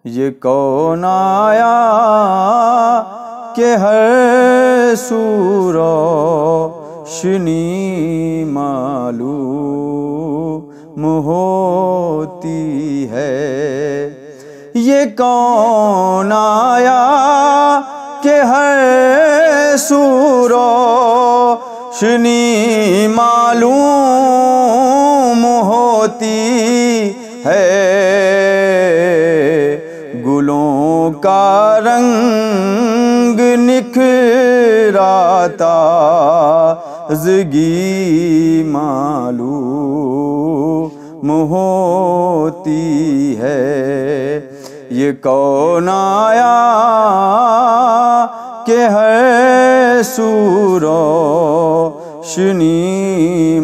یہ کون آیا کہ ہر سو روشنی معلوم ہوتی ہے۔ یہ کون آیا کہ ہر سو روشنی معلوم ہوتی ہے۔ گلوں کا رنگ نکھرا تازگی معلوم ہوتی ہے۔ یہ کون آیا کہ ہر سو روشنی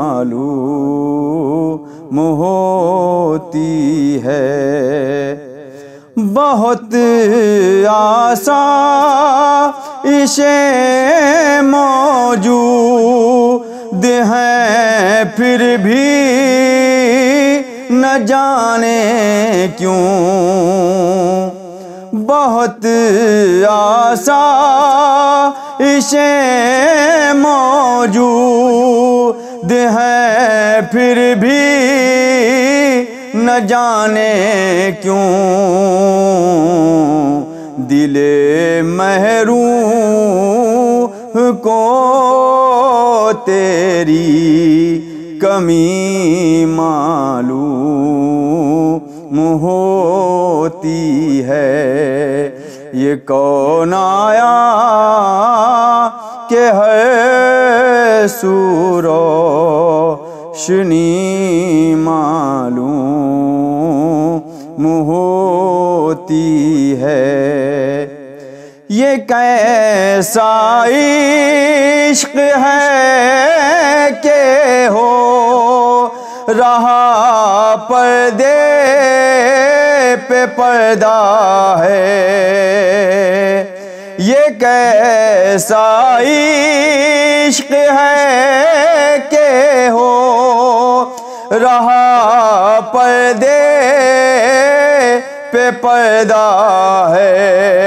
معلوم ہوتی ہے۔ بہت آسائشیں موجود ہیں، پھر بھی نہ جانے کیوں۔ بہت آسائشیں موجود ہیں، پھر بھی نہ جانے کیوں۔ دل محروم کو تیری کمی معلوم ہوتی ہے۔ یہ کون آیا کہ ہر سو روشنی معلوم ہوتی ہے۔ یہ کیسا عشق ہے کہ ہو رہا پردے پہ پردہ ہے۔ یہ کیسا عشق ہے کہ ہو رہا پردے پہ پردہ ہے۔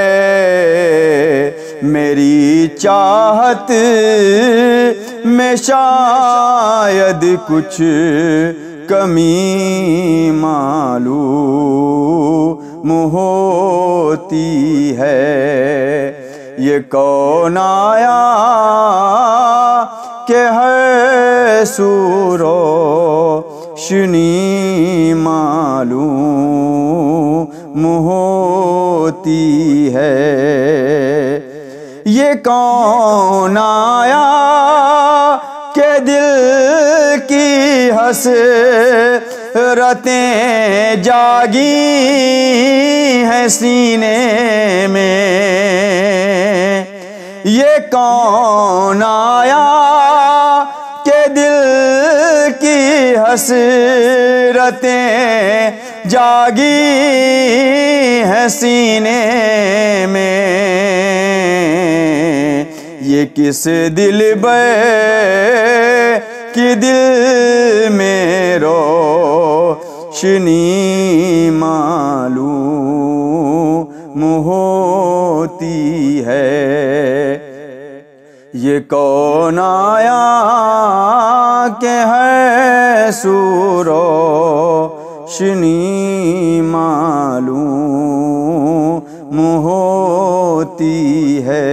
میری چاہت میں شاید کچھ کمی معلوم ہوتی ہے۔ یہ کون آیا کہ ہر سو روشنی معلوم ہوتی ہے۔ یہ کون آیا کہ دل کی حسرتیں جاگی ہیں سینے میں۔ یہ کون آیا کہ دل کی حسرتیں جاگی ہیں سینے میں۔ یہ کس دلبر کی دل میں روشنی معلوم ہوتی ہے۔ یہ کون آیا کہ ہر سو روشنی معلوم ہوتی ہے۔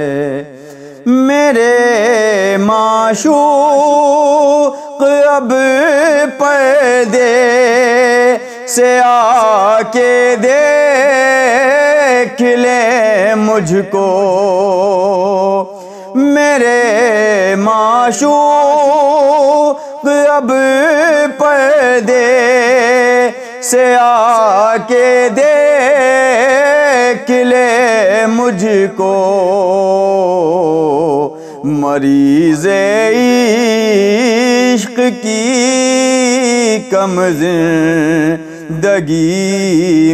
میرے معشوق اب پردے سے آ کے دیکھ لے مجھ کو۔ میرے معشوق اب پردے سے آ کے دیکھ لے مجھ کو۔ مریض عشق کی کم زندگی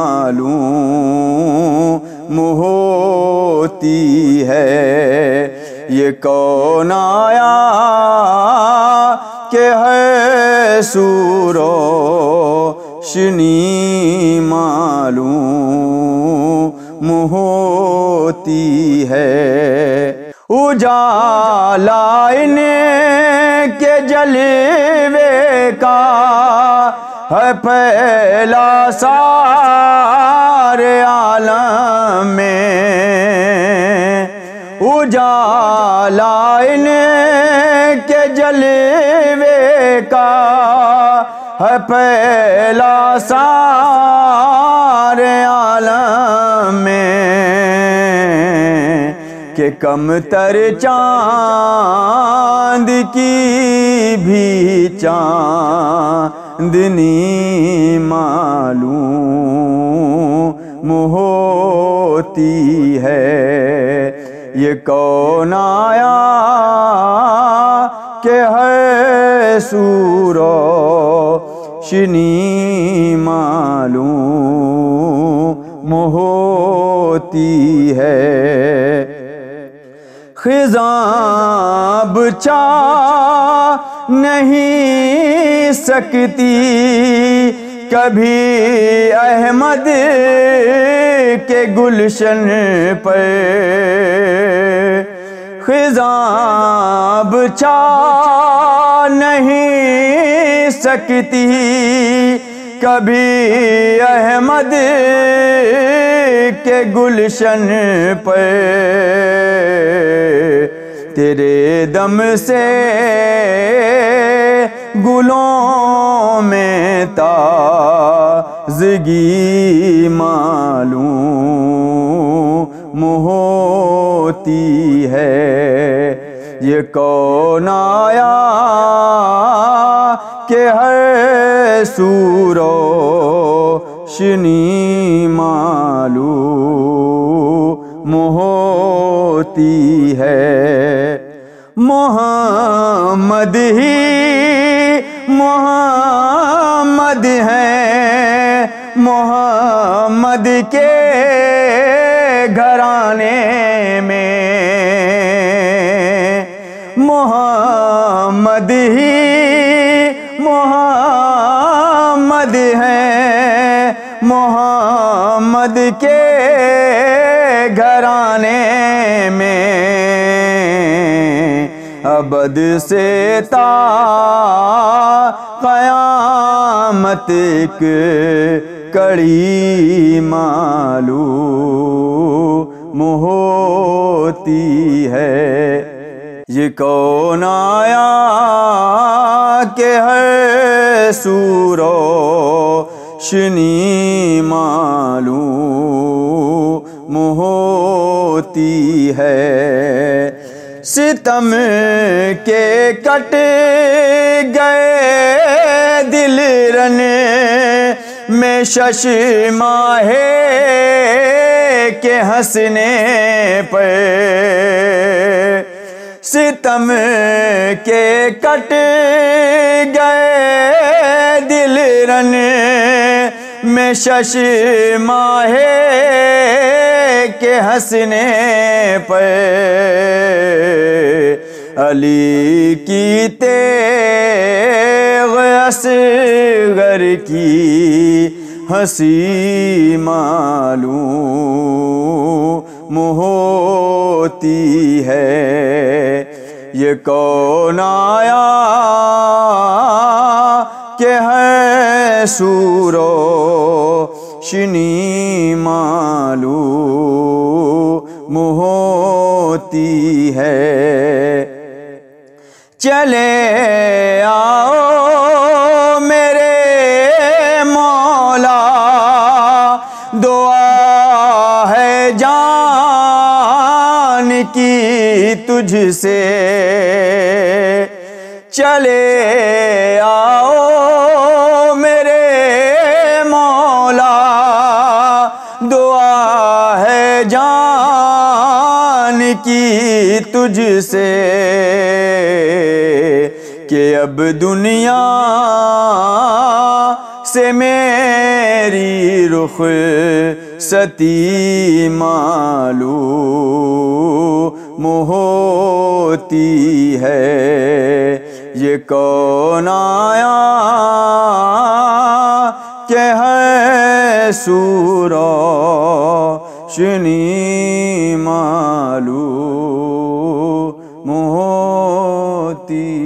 معلوم ہوتی ہے۔ یہ کون آیا کہ ہر سو معلوم ہوتی ہے۔ اجالا ان کے جلوے کا ہے پھیلا سارے عالم میں، اجالا ان کے جلوے کا ہے پھیلا سارے عالم میں، کہ کم تر چاند کی بھی چاندنی معلوم ہوتی ہے۔ یہ کون آیا کہ ہر سو روشنی معلوم ہوتی ہے۔ خزاں بچا نہیں سکتی کبھی احمد کے گلشن پر، خزاں بچا نہیں سکتی کبھی احمد کے گلشن پر، تیرے دم سے گلوں میں تازگی معلوم ہوتی ہے۔ یہ کون آیا کہ ہر سو روشنی معلوم ہوتی ہے۔ محمد ہی محمد ہیں، محمد کے گھرانے میں، محمد ہی محمد ہیں، محمد کے گھرانے میں، ابد سے تا قیامت ایک کڑی معلوم ہوتی ہے۔ یہ کون آیا کہ ہر سو روشنی معلوم ہوتی ہے۔ ستم کے کٹ گئے دل رن میں شش ماہ کے ہنسنے پر، ستم کے کٹ گئے دل رن میں شش ماہ کے ہنسنے پر، علی کی تیغ اصغر کی ہنسی معلوم ہوتی ہے۔ یہ کون آیا کہ ہر سو روشنی معلوم ہوتی ہے۔ چلے آؤ میرے مولا، دعا ہے جان کی تجھ سے، چلے آؤ میرے مولا، دعا ہے جان کی تجھ سے، کہ اب دنیا سے میری رخصتی معلوم ہوتی ہے۔ یہ کون آیا کہ روشنی معلوم ہوتی